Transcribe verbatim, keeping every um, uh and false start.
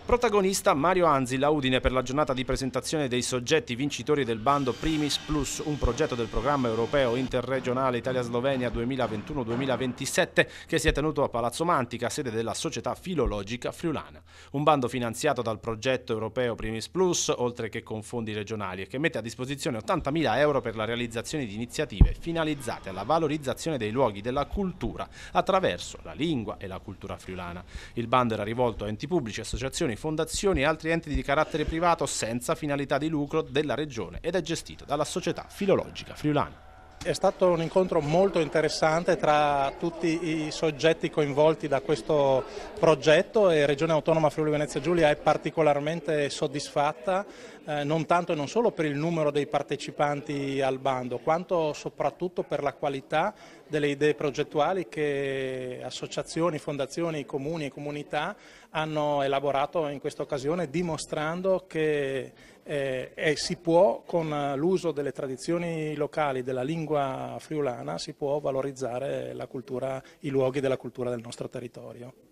Protagonista Mario Anzila, Udine per la giornata di presentazione dei soggetti vincitori del bando Primis Plus, un progetto del programma europeo interregionale Italia-Slovenia duemilaventuno duemilaventisette che si è tenuto a Palazzo Mantica, sede della Società Filologica Friulana. Un bando finanziato dal progetto europeo Primis Plus, oltre che con fondi regionali, e che mette a disposizione ottantamila euro per la realizzazione di iniziative finalizzate alla valorizzazione dei luoghi della cultura attraverso la lingua e la cultura friulana. Il bando era rivolto a enti pubblici, associazioni, fondazioni e altri enti di carattere privato senza finalità di lucro della regione ed è gestito dalla Società Filologica Friulana. È stato un incontro molto interessante tra tutti i soggetti coinvolti da questo progetto e Regione Autonoma Friuli Venezia Giulia è particolarmente soddisfatta, eh, non tanto e non solo per il numero dei partecipanti al bando, quanto soprattutto per la qualità delle idee progettuali che associazioni, fondazioni, comuni e comunità hanno elaborato in questa occasione, dimostrando che eh, eh, si può, con l'uso delle tradizioni locali, della lingua friulana, si può valorizzare la cultura, i luoghi della cultura del nostro territorio.